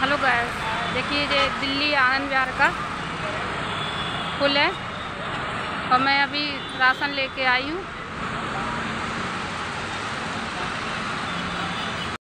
Hello guys, देखिए ये दिल्ली आनंद विहार का पुल है और मैं अभी राशन लेके आई हूँ।